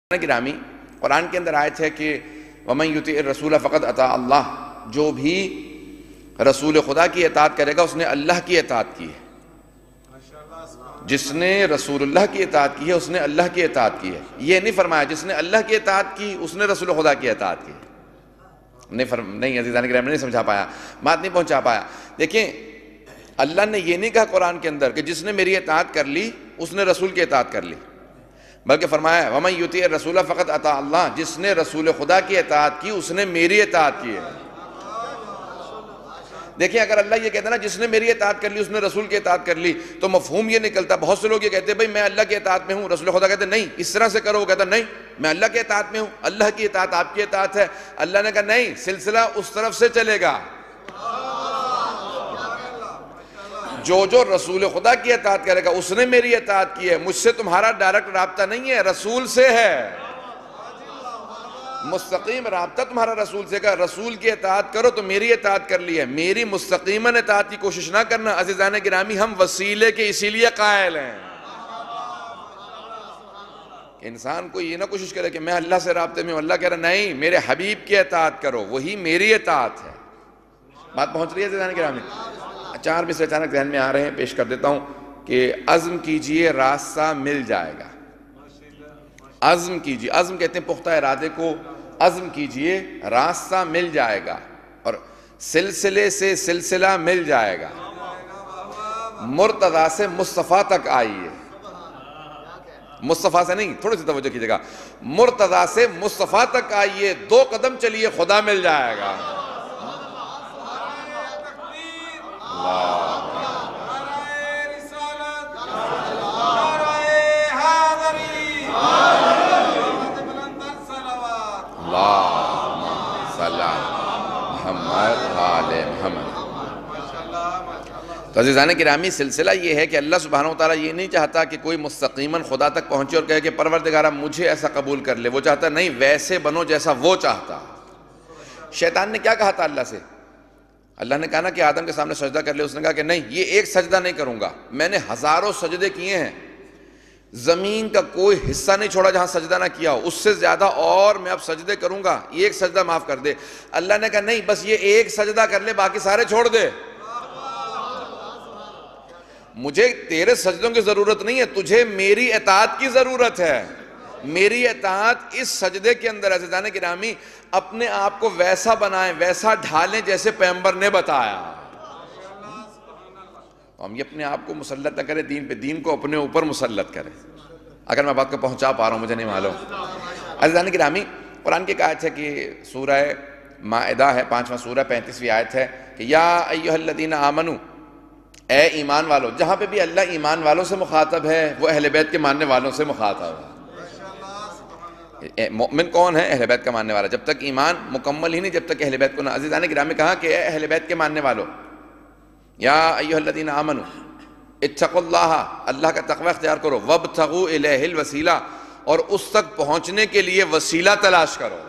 گرامی، قرآن کے اندر آیت ہے کہ وَمَن يُطِعِ الرَّسُولَ فَقَدْ أَطَاعَ اللَّهَ، جو بھی رسول خدا کی اطاعت کرے گا اس نے اللہ کی اطاعت کی ہے۔ جس نے رسول اللہ کی اطاعت کی ہے اس نے اللہ کی اطاعت کی ہے۔ یہ نہیں فرمایا جس نے اللہ کی اطاعت کی اس نے رسول خدا کی اطاعت کی ہے۔ نہیں عزیزان گرامی، نہیں سمجھا پایا، بات نہیں پہنچا پایا۔ دیکھیں، اللہ نے یہ نہیں کہا قرآن کے اندر کہ جس نے میری اطاعت کر لی اس نے رسول کی اطاعت کر لی، بلکہ فرمایا وَمَن يُطِعِ الرَّسُولَ فَقَدْ أَطَاعَ اللَّهَ، جس نے رسول خدا کی اطاعت کی اس نے میری اطاعت کی ہے۔ دیکھیں، اگر اللہ یہ کہتا نا جس نے میری اطاعت کر لی اس نے رسول کی اطاعت کر لی، تو مفہوم یہ نکلتا، بہت سے لوگ یہ کہتے ہیں بھئی میں اللہ کی اطاعت میں ہوں، رسول خدا کہتے ہیں نہیں اس طرح سے کرو، وہ کہتا نہیں میں اللہ کی اطاعت میں ہوں، اللہ کی اطاعت آپ کی اطاعت ہے۔ اللہ نے کہا نہیں، سلسلہ اس طرف سے چلے گا۔ جو رسول خدا کی اطاعت کرے گا اس نے میری اطاعت کی ہے، مجھ سے تمہارا ڈائریکٹ رابطہ نہیں ہے، رسول سے ہے، مستقیم رابطہ تمہارا رسول سے کا۔ رسول کی اطاعت کرو تو میری اطاعت کر لی ہے، میری مستقیماً اطاعت کی کوشش نہ کرنا۔ عزیزان گرامی، ہم وسیلے کے اسی لیے قائل ہیں۔ انسان کو یہ نہ کوشش کرے کہ میں اللہ سے رابطے میں ہوں، اللہ کہہ رہا نہیں میرے حبیب کی اطاعت کرو، وہی میری اطاعت ہے۔ بات پہنچ رہی ہے عزیزان گرامی؟ چار مصرے اچانک ذہن میں آ رہے ہیں، پیش کر دیتا ہوں کہ عزم کیجئے راستہ مل جائے گا۔ عزم کیجئے، عزم کہتے ہیں پختہ ارادے کو، عزم کیجئے راستہ مل جائے گا، اور سلسلے سے سلسلہ مل جائے گا۔ مرتضیٰ سے مصطفیٰ تک آئیے، مصطفیٰ سے نہیں، تھوڑی سی توجہ کیجئے گا، مرتضیٰ سے مصطفیٰ تک آئیے، 2 قدم چلیے خدا مل جائے گا۔ تو عزیزان گرامی، سلسلہ یہ ہے کہ اللہ سبحانہ وتعالیٰ یہ نہیں چاہتا کہ کوئی مستقیماً خدا تک پہنچے اور کہے کہ پروردگارہ مجھے ایسا قبول کر لے، وہ چاہتا نہیں ویسے بنو جیسا وہ چاہتا۔ شیطان نے کیا کہا تھا اللہ سے؟ اللہ نے کہا نا کہ آدم کے سامنے سجدہ کر لے، اس نے کہا کہ نہیں یہ ایک سجدہ نہیں کروں گا، میں نے ہزاروں سجدے کیے ہیں، زمین کا کوئی حصہ نہیں چھوڑا جہاں سجدہ نہ کیا ہو، اس سے زیادہ اور میں اب سجدے کروں گا، یہ ایک سجدہ معاف کر دے۔ اللہ نے کہا نہیں بس یہ ایک سجدہ کر لے، باقی سارے چھوڑ دے، مجھے تیرے سجدوں کی ضرورت نہیں ہے، تجھے میری اطاعت کی ضرورت ہے۔ میری اطاعت اس سجدے کے اندر عزیزان گرامی اپنے آپ کو ویسا بنائیں، ویسا ڈھالیں جیسے پیغمبر نے بتایا۔ ہم یہ اپنے آپ کو مسلط نہ کریں دین پہ، دین کو اپنے اوپر مسلط کریں۔ اگر میں بات کو پہنچا پا رہا ہوں مجھے نہیں معلوم۔ عزیزان گرامی، قرآن کی ایک آیت ہے کہ سورہ مائدہ ہے، 5واں سورہ 35ویں آیت ہے کہ یا ایھا الذین آمنو، اے ایمان والو۔ جہاں پہ بھی اللہ ایمان والوں سے مخاطب ہے وہ اہل بیت کے ماننے والوں سے مخاطب ہے۔ مومن کون ہے؟ اہل بیت کا ماننے والا۔ جب تک ایمان مکمل ہی نہیں جب تک اہل بیت کو نہ۔ عزیزان گرامی، کہا کہ اے اہل بیت کے ماننے والو، یا ایھا الذین آمنو اتقوا اللہ، اللہ کا تقوی اختیار کرو، وابتغوا الیہ الوسیلہ، اور اس تک پہنچنے کے لیے وسیلہ تلاش کرو۔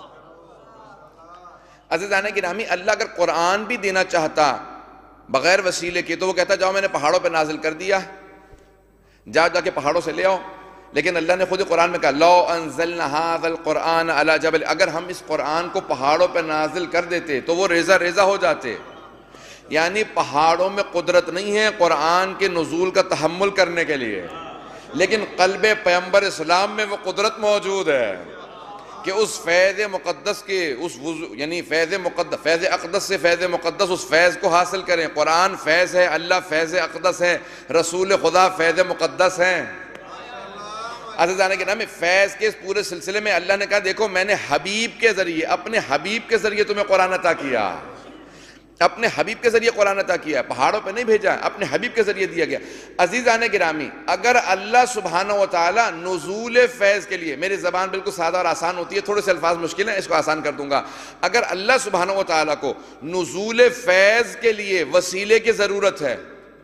عزیزان گرامی، اللہ اگر قرآن بھی دینا چاہتا بغیر وسیلے کے تو وہ کہتا جاؤ میں نے پہاڑوں پہ نازل کر دیا، جا کے پہاڑوں سے لے آؤ، لیکن اللہ نے خود قرآن میں کہا لو انزلنا ھذا القرآن علی جبل، اگر ہم اس قرآن کو پہاڑوں پہ نازل کر دیتے تو وہ ریزہ ریزہ ہو جاتے۔ یعنی پہاڑوں میں قدرت نہیں ہے قرآن کے نزول کا تحمل کرنے کے لیے، لیکن قلب پیغمبر اسلام میں وہ قدرت موجود ہے کہ اس فیض مقدس کے یعنی فیض اقدس سے فیض مقدس اس فیض کو حاصل کریں۔ قرآن فیض ہے، اللہ فیض اقدس ہے، رسول خدا فیض مقدس ہیں۔ عزیزان گرامی، فیض کے اس پورے سلسلے میں اللہ نے کہا دیکھو میں نے حبیب کے ذریعے، اپنے حبیب کے ذریعے تمہیں قرآن عطا کیا، اپنے حبیب کے ذریعے قرآن عطا کیا ہے، پہاڑوں پہ نہیں بھیجا، اپنے حبیب کے ذریعے دیا گیا۔ عزیزان گرامی، اگر اللہ سبحانہ وتعالیٰ نزول فیض کے لیے، میری زبان بالکل سادہ اور آسان ہوتی ہے، تھوڑے سے الفاظ مشکل ہیں، اس کو آسان کر دوں گا۔ اگر اللہ سبحانہ وتعالیٰ کو نزول فیض کے لیے وسیلے کی ضرورت ہے،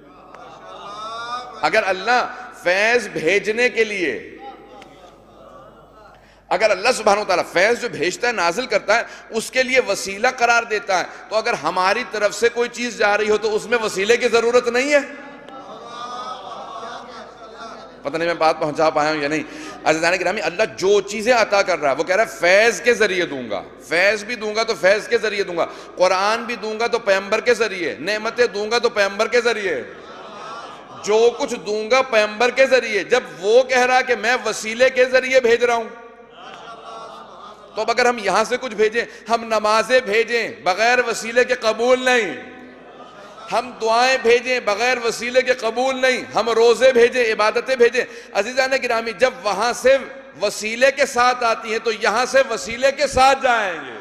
اگر اللہ فیض بھیجنے کے لیے، اگر اللہ سبحانہ وتعالیٰ فیض جو بھیجتا ہے نازل کرتا ہے اس کے لیے وسیلہ قرار دیتا ہے، تو اگر ہماری طرف سے کوئی چیز جا رہی ہو تو اس میں وسیلے کی ضرورت نہیں ہے۔ پتہ نہیں میں بات پہنچا پایا ہوں یا نہیں۔ عزیزان گرامی اللہ جو چیزیں عطا کر رہا ہے وہ کہہ رہا ہے فیض کے ذریعے دوں گا، فیض بھی دوں گا تو فیض کے ذریعے دوں گا، قرآن بھی دوں گا تو پیغمبر کے ذریعے، نعمتیں دوں گا تو پیغمبر کے ذریعے، جو کچھ دوں گا پیغمبر کے ذریعے۔ جب وہ کہہ رہا کہ میں وسیلے کے ذریعے بھیج رہا ہوں، تو اب اگر ہم یہاں سے کچھ بھیجیں، ہم نمازیں بھیجیں بغیر وسیلے کے قبول نہیں، ہم دعائیں بھیجیں بغیر وسیلے کے قبول نہیں، ہم روزے بھیجیں، عبادتیں بھیجیں، عزیزان گرامی جب وہاں سے وسیلے کے ساتھ آتی ہیں تو یہاں سے وسیلے کے ساتھ جائیں گے۔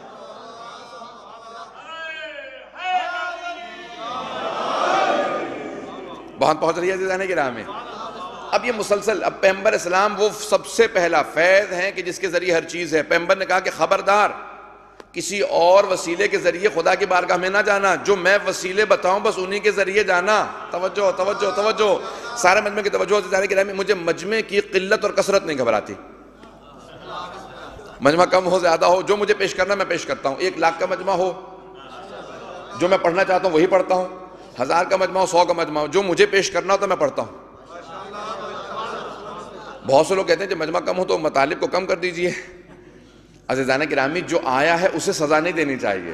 بہت پہنچ رہی ہے عزیزان گرامی۔ اب یہ مسلسل، اب پیغمبر اسلام وہ سب سے پہلا فیض ہیں کہ جس کے ذریعے ہر چیز ہے۔ پیغمبر نے کہا کہ خبردار کسی اور وسیلے کے ذریعے خدا کی بارگاہ میں نہ جانا، جو میں وسیلے بتاؤں بس انہی کے ذریعے جانا۔ توجہ توجہ توجہ، سارے مجمع کی توجہ عزیزان گرامی۔ مجھے مجمع کی قلت اور کثرت نہیں گھبراتی، مجمع کم ہو زیادہ ہو، جو مجھے پیش کرنا میں پیش کرتا ہوں۔ 1 لاکھ کا مجمع ہو، جو میں پڑھنا چاہتا ہوں وہی پڑھتا ہوں، 1000 کا مجمع ہو، 100 کا مجمع ہو، جو مجھے پیش کرنا ہو تو میں پڑھتا ہوں۔ بہت سے لوگ کہتے ہیں جب مجمع کم ہو تو مطالب کو کم کر دیجئے۔ عزیزان گرامی جو آیا ہے اسے سزا نہیں دینی چاہیے،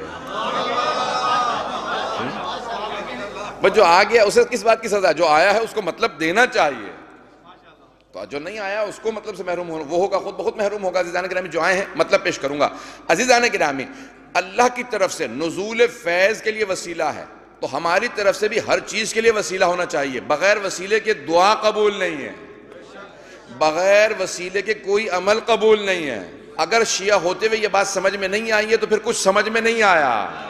بس جو آ گیا اسے کس بات کی سزا؟ جو آیا ہے اس کو مطلب دینا چاہیے، تو جو نہیں آیا اس کو مطلب سے محروم ہونا، وہ ہوگا خود بخود محروم ہوگا۔ عزیزان گرامی جو آئے ہیں مطلب پیش کروں گا۔ عزیزان گرامی اللہ کی طرف سے نزول فیض کے لیے وسیلہ ہے، تو ہماری طرف سے بھی ہر چیز کے لیے وسیلہ ہونا چاہیے۔ بغیر وسیلے کے دعا قبول نہیں ہے، بغیر وسیلے کے کوئی عمل قبول نہیں ہے۔ اگر شیعہ ہوتے ہوئے یہ بات سمجھ میں نہیں آئی ہے تو پھر کچھ سمجھ میں نہیں آیا۔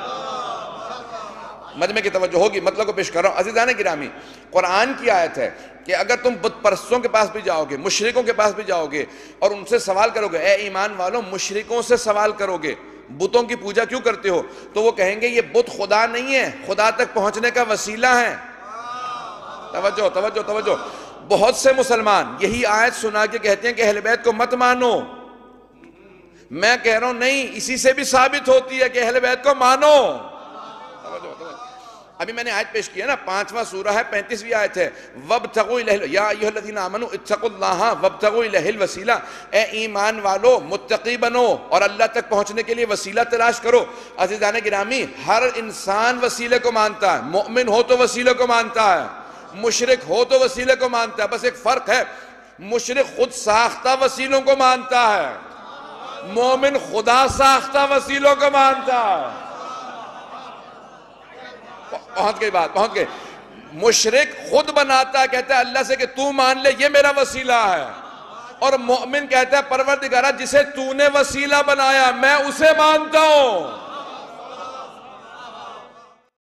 مجمع کی توجہ ہوگی، مطلب کو پیش کر رہا ہوں۔ عزیزان گرامی قرآن کی آیت ہے کہ اگر تم بت پرستوں کے پاس بھی جاؤ گے، مشرکوں کے پاس بھی جاؤ گے اور ان سے سوال کرو گے، اے ایمان والوں مشرکوں سے سوال کرو گے بتوں کی پوجا کیوں کرتے ہو، تو وہ کہیں گے یہ بت خدا نہیں ہے، خدا تک پہنچنے کا وسیلہ ہے۔ توجہ توجہ توجہ، بہت سے مسلمان یہی آیت سنا کے کہتے ہیں کہ اہل بیت کو مت مانو۔ میں کہہ رہا ہوں نہیں، اسی سے بھی ثابت ہوتی ہے کہ اہل بیت کو مانو۔ ابھی میں نے آیت پیش کیا نا، 5واں سورہ ہے، 35ویں آیت ہے، وَابْتَغُوا إِلَيْهِ یا ایھا الذین آمنوا اتقوا اللہ وابتغوا الیہ الوسیلہ، اے ایمان والو متقی بنو اور اللہ تک پہنچنے کے لیے وسیلہ تلاش کرو۔ عزیزان گرامی ہر انسان وسیلے کو مانتا ہے، مومن ہو تو وسیلے کو مانتا ہے، مشرک ہو تو وسیلے کو مانتا ہے، بس ایک فرق ہے، مشرک خود ساختہ وسیلوں کو مانتا ہے، مومن خدا ساختہ وسیلوں کو مانتا ہے۔ پہنچ گئی بات، پہنچ گئی۔ مشرک خود بناتا ہے، کہتا ہے اللہ سے کہ تو مان لے یہ میرا وسیلہ ہے، اور مومن کہتا ہے پروردگارہ جسے تو نے وسیلہ بنایا میں اسے مانتا ہوں۔